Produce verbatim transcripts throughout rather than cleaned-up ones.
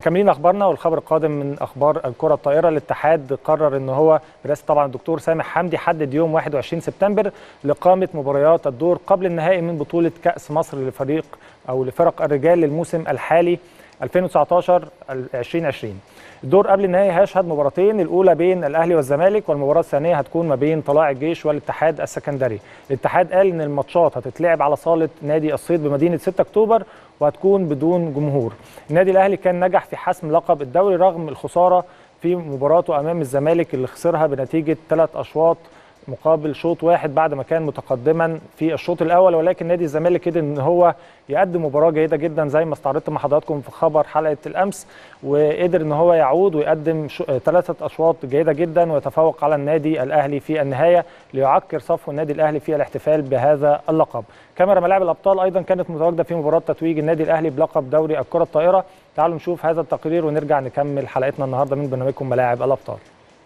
مكملين اخبارنا، والخبر القادم من اخبار الكره الطائره. الاتحاد قرر ان هو برئاسه طبعا الدكتور سامح حمدي حدد يوم واحد وعشرين سبتمبر لاقامه مباريات الدور قبل النهائي من بطوله كاس مصر لفريق او لفرق الرجال للموسم الحالي ألفين وتسعتاشر ألفين وعشرين. الدور قبل النهائي هيشهد مباراتين، الاولى بين الاهلي والزمالك، والمباراه الثانيه هتكون ما بين طلائع الجيش والاتحاد السكندري. الاتحاد قال ان الماتشات هتتلعب على صاله نادي الصيد بمدينه ستة أكتوبر وهتكون بدون جمهور. النادي الاهلي كان نجح في حسم لقب الدوري رغم الخساره في مباراته امام الزمالك اللي خسرها بنتيجه ثلاث اشواط مقابل شوط واحد بعد ما كان متقدما في الشوط الاول، ولكن نادي الزمالك قدر ان هو يقدم مباراه جيده جدا زي ما استعرضت مع حضراتكم في خبر حلقه الامس، وقدر ان هو يعود ويقدم ثلاثه اشواط جيده جدا ويتفوق على النادي الاهلي في النهايه ليعكر صفو النادي الاهلي في الاحتفال بهذا اللقب. كاميرا ملاعب الابطال ايضا كانت متواجده في مباراه تتويج النادي الاهلي بلقب دوري الكره الطائره. تعالوا نشوف هذا التقرير ونرجع نكمل حلقتنا النهارده من برنامجكم ملاعب الابطال.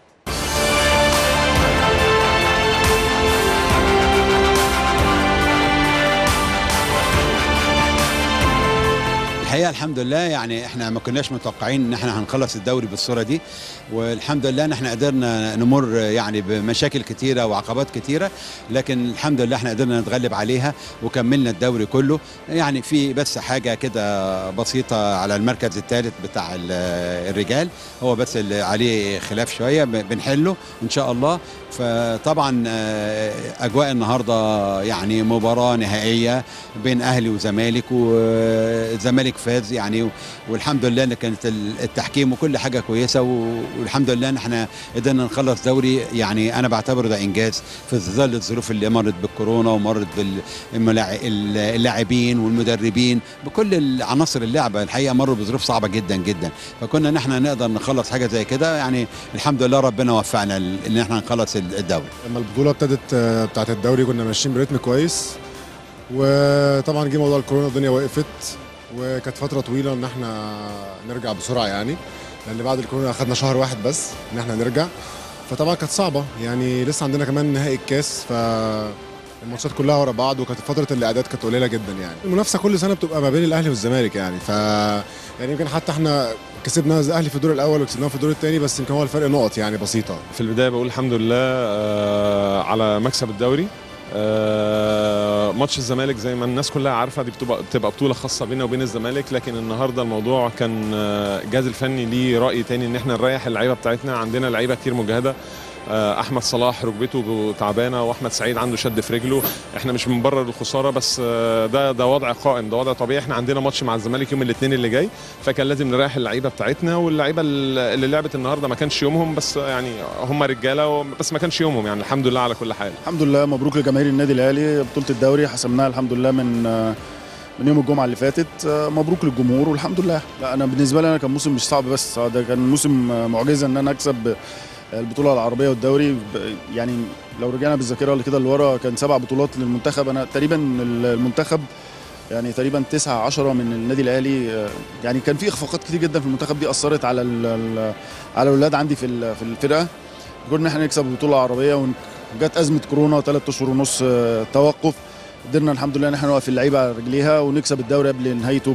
الحقيقه الحمد لله يعني احنا ما كناش متوقعين ان احنا هنخلص الدوري بالصوره دي، والحمد لله ان احنا قدرنا نمر يعني بمشاكل كتيره وعقبات كتيره، لكن الحمد لله احنا قدرنا نتغلب عليها وكملنا الدوري كله. يعني في بس حاجه كده بسيطه على المركز الثالث بتاع الرجال، هو بس اللي عليه خلاف شويه بنحله ان شاء الله. فطبعا اجواء النهارده يعني مباراه نهائيه بين اهلي وزمالك، والزمالك فاز يعني، والحمد لله ان كانت التحكيم وكل حاجه كويسه، والحمد لله ان احنا قدرنا نخلص دوري. يعني انا بعتبره ده انجاز في ظل الظروف اللي مرت بالكورونا ومرت باللاعبين والمدربين بكل عناصر اللعبه، الحقيقه مروا بظروف صعبه جدا جدا، فكنا ان احنا نقدر نخلص حاجه زي كده. يعني الحمد لله ربنا وفقنا ان احنا نخلص الدوري. لما البطوله ابتدت بتاعت الدوري كنا ماشيين برتم كويس، وطبعا جه موضوع الكورونا الدنيا وقفت، وكانت فتره طويله ان احنا نرجع بسرعه، يعني لان بعد الكورونا اخذنا شهر واحد بس ان احنا نرجع، فطبعا كانت صعبه. يعني لسه عندنا كمان نهائي الكاس، فالماتشات كلها ورا بعض، وكانت فتره الاعداد كانت قليله جدا. يعني المنافسه كل سنه بتبقى ما بين الاهلي والزمالك، يعني ف يعني يمكن حتى احنا كسبنا الاهلي في الدور الاول وكسبناه في الدور الثاني، بس يمكن هو الفرق نقط يعني بسيطه. في البدايه بقول الحمد لله على مكسب الدوري. ماتش الزمالك زي ما الناس كلها عارفه دي بتبقى بتبقى بطوله خاصه بينا وبين الزمالك، لكن النهارده الموضوع كان الجهاز الفني ليه راي تاني ان احنا نريح اللعيبه بتاعتنا. عندنا لعيبه كتير مجهده، احمد صلاح ركبته تعبانه واحمد سعيد عنده شد في رجله. احنا مش بنبرر الخساره، بس ده ده وضع قائم، ده وضع طبيعي. احنا عندنا ماتش مع الزمالك يوم الاثنين اللي جاي، فكان لازم نريح اللعيبه بتاعتنا، واللعيبه اللي لعبت النهارده ما كانش يومهم، بس يعني هم رجاله بس ما كانش يومهم. يعني الحمد لله على كل حال. الحمد لله، مبروك لجماهير النادي الاهلي بطوله الدوري، حسمناها الحمد لله من من يوم الجمعه اللي فاتت. مبروك للجمهور والحمد لله. لا انا بالنسبه لي انا كان موسم مش صعب، بس ده كان موسم معجزه ان انا اكسب البطوله العربيه والدوري. يعني لو رجعنا بالذاكره اللي كده لورا كان سبع بطولات للمنتخب، انا تقريبا المنتخب يعني تقريبا تسعة عشرة من النادي الاهلي. يعني كان في اخفاقات كتير جدا في المنتخب دي اثرت على على الاولاد عندي في في الفرقه. قلنا احنا نكسب البطوله العربيه، وجت ازمه كورونا ثلاث اشهر ونص توقف، قدرنا الحمد لله ان احنا نوقف اللعيبه على رجليها ونكسب الدوري قبل نهايته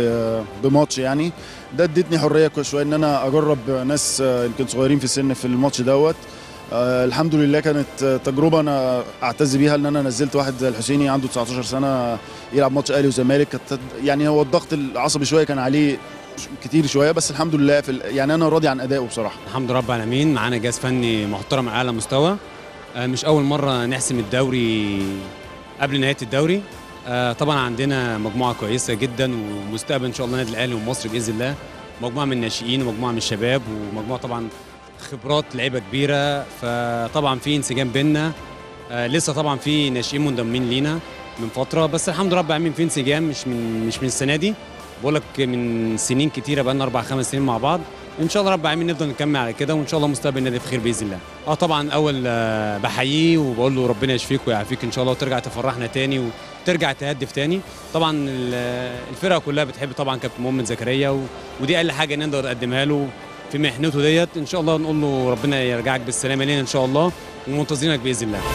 بماتش. يعني ده ادتني حريه شويه ان انا اجرب ناس يمكن صغيرين في السن في الماتش دوت. آه الحمد لله كانت تجربه انا اعتز بيها، ان انا نزلت واحد زي الحسيني عنده تسعتاشر سنه يلعب ماتش اهلي وزمالك. يعني هو الضغط العصبي شويه كان عليه كتير شويه، بس الحمد لله في يعني انا راضي عن ادائه بصراحه. الحمد لله رب العالمين، معانا جهاز فني محترم على اعلى مستوى. آه مش اول مره نحسم الدوري قبل نهايه الدوري. آه طبعا عندنا مجموعه كويسه جدا، ومستقبل ان شاء الله النادي الاهلي ومصر باذن الله. مجموعه من الناشئين ومجموعه من الشباب ومجموعه طبعا خبرات لعيبه كبيره، فطبعا في انسجام بيننا. آه لسه طبعا في ناشئين منضمين لينا من فتره، بس الحمد لله رب العالمين في انسجام، مش من مش من السنه دي، بقول لك من سنين كتيره، بقى لنا اربع خمس سنين مع بعض. ان شاء الله رب العالمين نفضل نكمل على كده، وان شاء الله مستقبل النادي في خير باذن الله. اه طبعا اول آه بحييه وبقول له ربنا يشفيك ويعافيك ان شاء الله، وترجع تفرحنا تاني وترجع تهدف تاني. طبعا الفرقه كلها بتحب طبعا كابتن مؤمن زكريا، و... ودي اقل حاجه نقدر نقدمها له في محنته ديت. ان شاء الله نقول له ربنا يرجعك بالسلامه لينا ان شاء الله، ومنتظرينك باذن الله.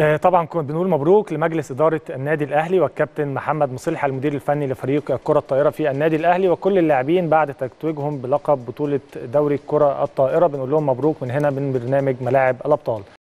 طبعا كنا بنقول مبروك لمجلس إدارة النادي الأهلي والكابتن محمد مصلح المدير الفني لفريق الكرة الطائرة في النادي الأهلي وكل اللاعبين بعد تتويجهم بلقب بطولة دوري الكرة الطائرة. بنقول لهم مبروك من هنا من برنامج ملاعب الأبطال.